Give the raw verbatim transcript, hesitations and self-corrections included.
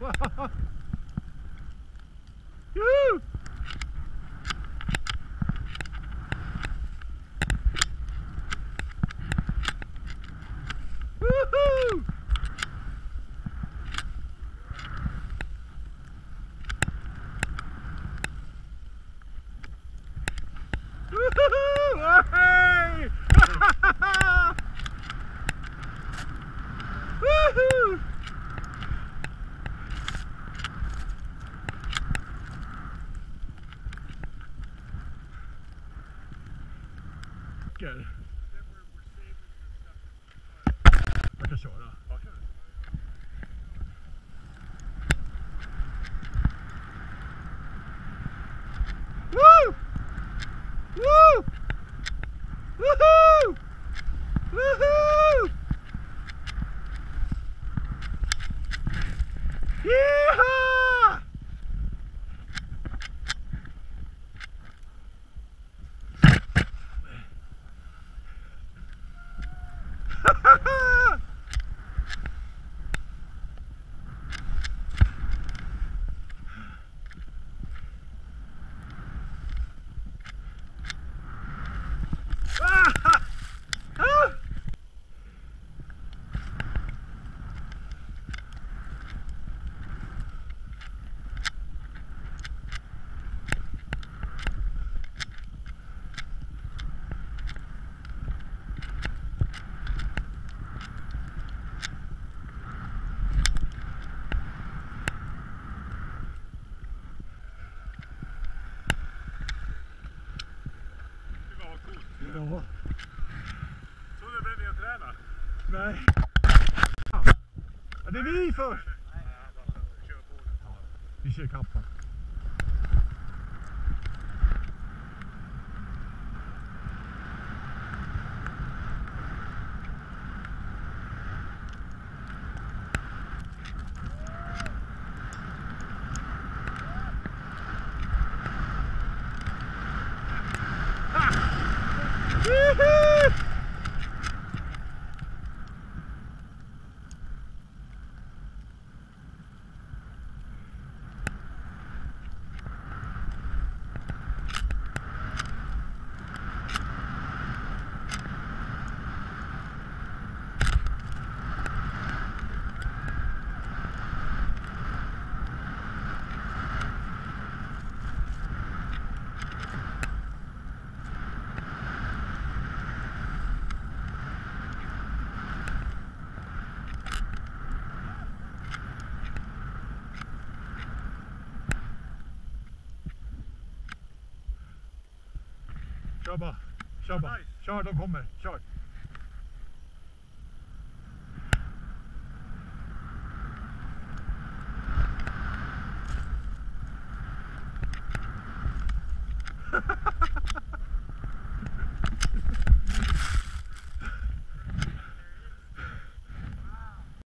Woo! Woohoo! Woohoo! Hey! Woohoo! Good. Jag kan köra. Woo! Woo! Woohoo! Woohoo! Yeehaw! Ja. Så du blev med att träna? Nej. Ja, det är vi först. Nej, bara kör på det. Ja, vi kör kappan. Woohoo! Kör bara, kör bara, kör, de kommer, kör.